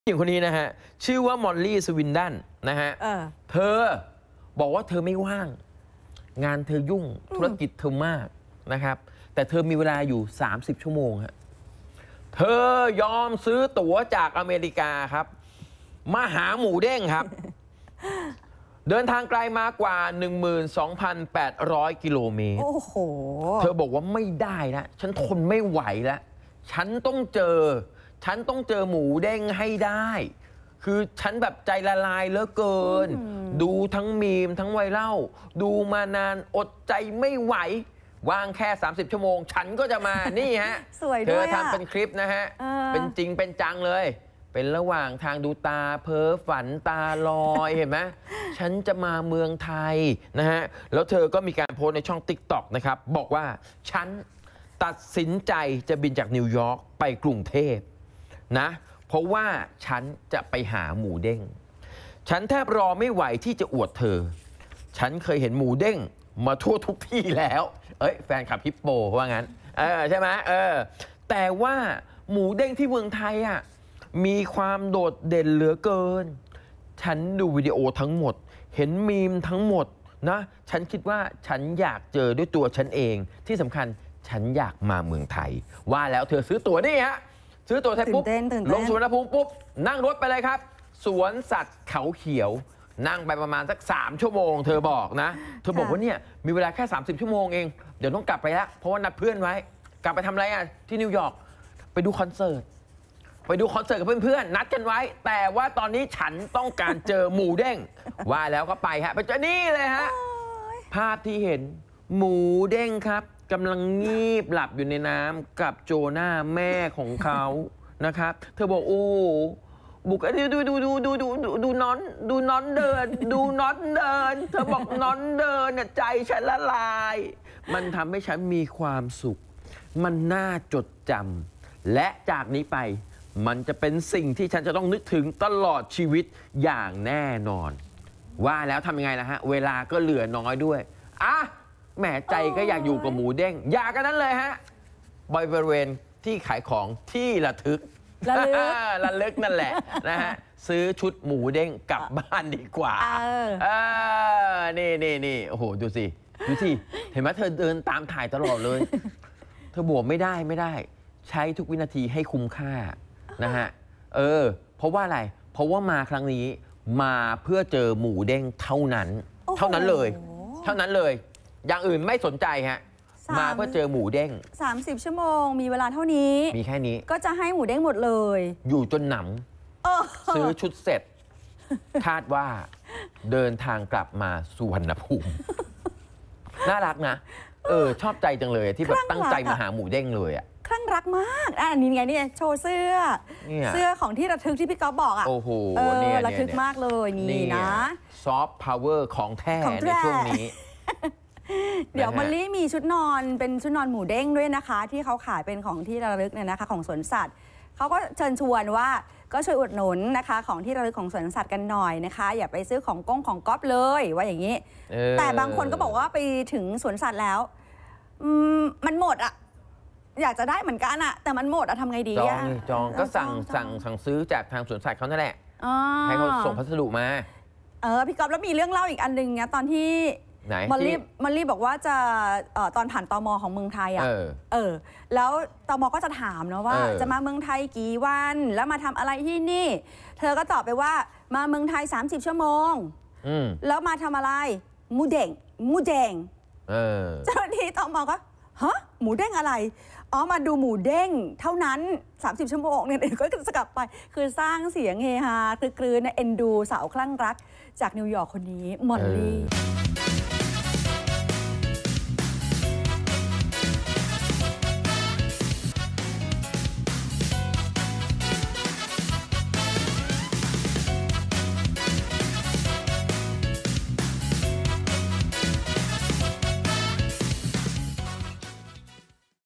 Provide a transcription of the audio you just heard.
หญิงคนนี้นะฮะชื่อว่ามอลลี่สวินดันนะฮะเธอบอกว่าเธอไม่ว่างงานเธอยุ่งธุรกิจเธอมากนะครับแต่เธอมีเวลาอยู่30 ชั่วโมงฮะเธอยอมซื้อตั๋วจากอเมริกาครับมาหาหมูเด้งครับ เดินทางไกลมากว่า 12,800 กิโลเมตรโอ้โหเธอบอกว่าไม่ได้นะฉันทนไม่ไหวแล้วฉันต้องเจอหมูเด้งให้ได้คือฉันแบบใจละลายเหลือเกินดูทั้งมีมทั้งไวรัลดูมานานอดใจไม่ไหวว่างแค่30 ชั่วโมงฉันก็จะมานี่ฮะเธอทำเป็นคลิปนะฮะเป็นจริงเป็นจังเลยเป็นระหว่างทางดูตาเพ้อฝันตาลอยเห็นไหมฉันจะมาเมืองไทยนะฮะแล้วเธอก็มีการโพสต์ในช่อง TikTok นะครับบอกว่าฉันตัดสินใจจะบินจากนิวยอร์กไปกรุงเทพนะเพราะว่าฉันจะไปหาหมูเด้งฉันแทบรอไม่ไหวที่จะอวดเธอฉันเคยเห็นหมูเด้งมาทั่วทุกที่แล้วแฟนคลับฮิปโปว่างั้นใช่ไหมแต่ว่าหมูเด้งที่เมืองไทยอ่ะมีความโดดเด่นเหลือเกินฉันดูวิดีโอทั้งหมดเห็นมีมทั้งหมดนะฉันคิดว่าฉันอยากเจอด้วยตัวฉันเองที่สำคัญฉันอยากมาเมืองไทยว่าแล้วเธอซื้อตั๋วนี่ฮะซื้อตั๋วไทยปุ๊บลงสุวรรณภูมิปุ๊บนั่งรถไปเลยครับสวนสัตว์เขาเขียวนั่งไปประมาณสัก3 ชั่วโมงเธอบอกนะเธอบอกว่าเนี่ยมีเวลาแค่30 ชั่วโมงเองเดี๋ยวต้องกลับไปแล้วเพราะว่านัดเพื่อนไว้กลับไปทำอะไรอ่ะที่นิวยอร์กไปดูคอนเสิร์ตกับเพื่อนๆนัดกันไว้แต่ว่าตอนนี้ฉันต้องการเจอหมูเด้งว่าแล้วก็ไปฮะไปเจอนี่เลยฮะภาพที่เห็นหมูเด้งครับกำลังงีบหลับอยู่ในน้ำกับโจนาแม่ของเขานะครับเธอบอกโอ้บุกดูน้อนเดินเธอบอกน้อนเดินเนี่ยใจฉันละลายมันทำให้ฉันมีความสุขมันน่าจดจำและจากนี้ไปมันจะเป็นสิ่งที่ฉันจะต้องนึกถึงตลอดชีวิตอย่างแน่นอนว่าแล้วทำยังไงล่ะฮะเวลาก็เหลือน้อยด้วยแหมใจก็อยากอยู่กับหมูเด้งอยากกันนั้นเลยฮะบริเวณที่ขายของที่ระลึกนั่นแหละนะฮะซื้อชุดหมูเด้งกลับบ้านดีกว่านี่โอ้โหดูสิเห็นไหมเธอเดินตามถ่ายตลอดเลยเธอบอกไม่ได้ใช้ทุกวินาทีให้คุ้มค่านะฮะเพราะว่าอะไรเพราะว่ามาครั้งนี้มาเพื่อเจอหมูเด้งเท่านั้นเลยอย่างอื่นไม่สนใจฮะมาเพื่อเจอหมูเด้ง 30 ชั่วโมงมีเวลาเท่านี้มีแค่นี้ก็จะให้หมูเด้งหมดเลยอยู่จนหนำซื้อชุดเสร็จคาดว่าเดินทางกลับมาสุวรรณภูมิน่ารักนะชอบใจจังเลยที่แบบตั้งใจมาหาหมูเด้งเลยอ่ะคลั่งรักมากอันนี้ไงนี่โชว์เสื้อของที่ระทึกที่พี่ก๊อฟบอกอ่ะโอ้โหระทึกมากเลยนี่นะซอฟต์พาวเวอร์ของแท้ในช่วงนี้เดี๋ยวมอลลี่มีชุดนอนเป็นชุดนอนหมูเด้งด้วยนะคะที่เขาขายเป็นของที่ระลึกเนี่ยนะคะของสวนสัตว์เขาก็เชิญชวนว่าก็ช่วยอุดหนุนนะคะของที่ระลึกของสวนสัตว์กันหน่อยนะคะอย่าไปซื้อของก๊อฟเลยว่าอย่างนี้แต่บางคนก็บอกว่าไปถึงสวนสัตว์แล้วมันหมดอ่ะอยากจะได้เหมือนกันอ่ะแต่มันหมดอ่ะทำไงดีจองก็สั่งซื้อจากทางสวนสัตว์เขานั่นแหละให้เขาส่งพัสดุมาพี่ก๊อฟแล้วมีเรื่องเล่าอีกอันนึงนะตอนที่มอลลี่บอกว่าจะตอนผ่านตม.ของเมืองไทยอ่ะแล้วตม.ก็จะถามนะว่าจะมาเมืองไทยกี่วันแล้วมาทำอะไรที่นี่เธอก็ตอบไปว่ามาเมืองไทย30 ชั่วโมงแล้วมาทำอะไรหมูเด้งเจ้าหน้าที่ตม.ก็ฮะหมูเด้งอะไรมาดูหมูเด้งเท่านั้น30 ชั่วโมงเนี่ยก็จะกลับไปคือสร้างเสียงเฮฮาคือกลืนเอ็นดูสาวคลั่งรักจากนิวยอร์กคนนี้มอลลี่